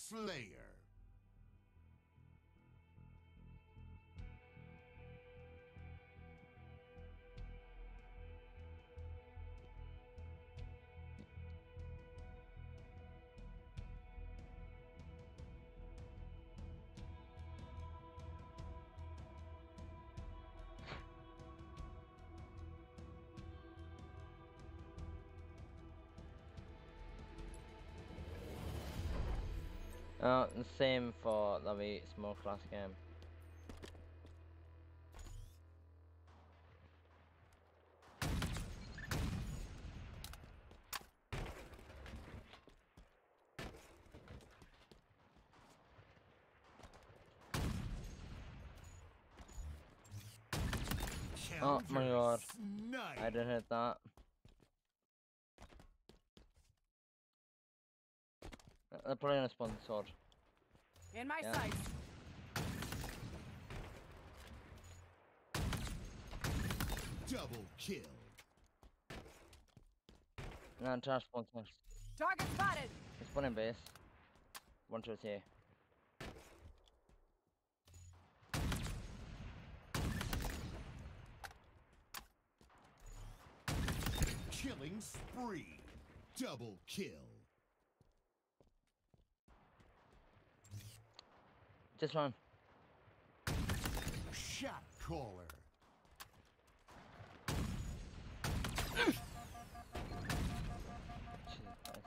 Slayer. The same for the way smoke last game. Oh my god, I didn't hit that. They're probably gonna spawn the sword. In my sights. Double kill. No, trash spawn next. Target spotted. It's spawn in base. 1 2 3. Killing spree. Double kill. Just run. Shot caller. Jesus Christ.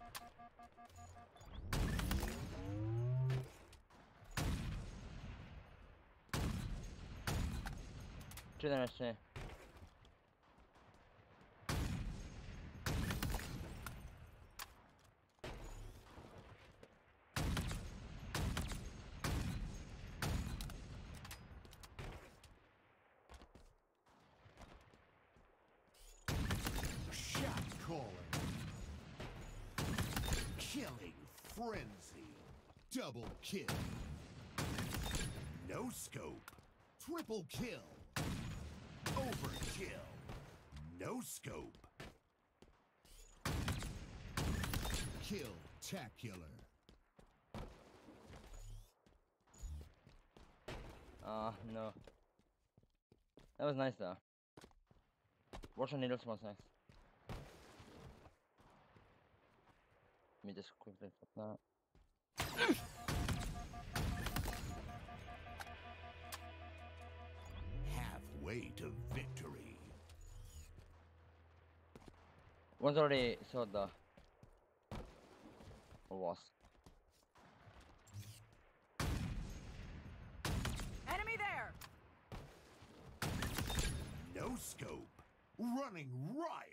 To the next day. Shot caller. Killing frenzy. Double kill. No scope. Triple kill. Overkill. No scope. Killtacular. Ah, no. That was nice though. Watch on needle smells nice. Let me just quickly flip that. Halfway to victory. One's already sold though. Or was. Enemy there. No scope. Running riot.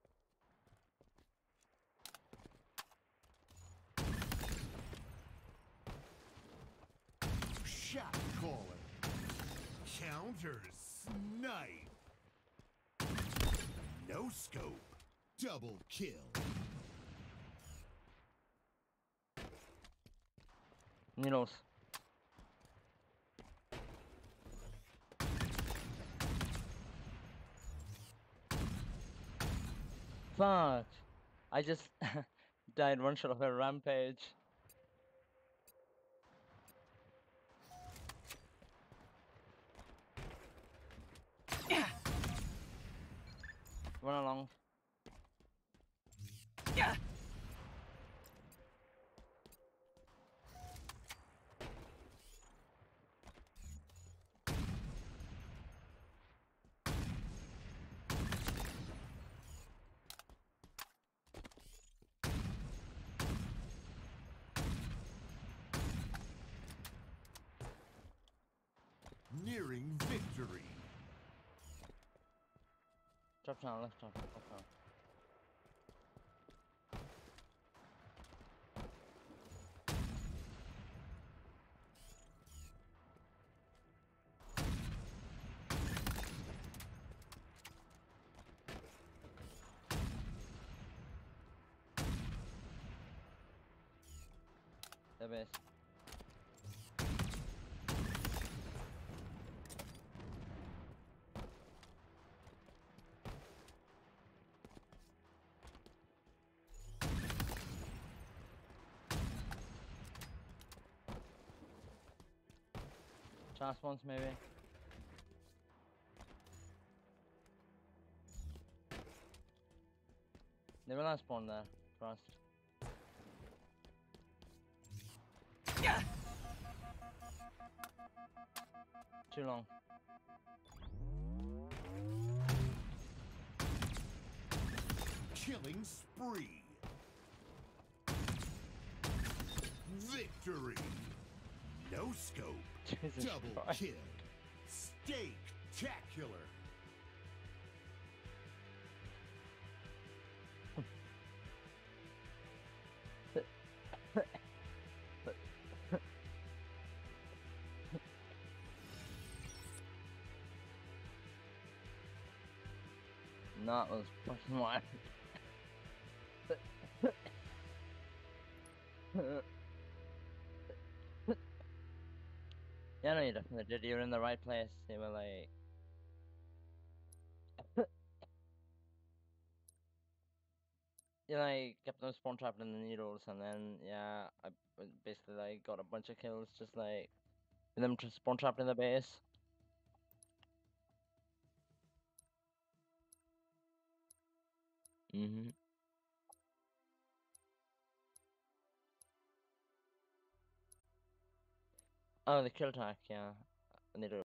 Shot caller. Counter snipe. No scope. Double kill. Needles. Fuck. I just died one shot of a rampage. Run along. Yeah. Nearing victory. Drop down, left down, drop down. The base. Last ones maybe. They will not spawn there. Trust. Too long. Killing spree. Victory. No scope. Jesus Double Christ. kill. Steak-tacular. That was fucking wild. Yeah, no, you definitely did. You were in the right place. You were like. You like kept them spawn trapped in the needles, and then yeah, I basically like got a bunch of kills just like with them just spawn trapped in the base. Oh, the kill tac, yeah. I need to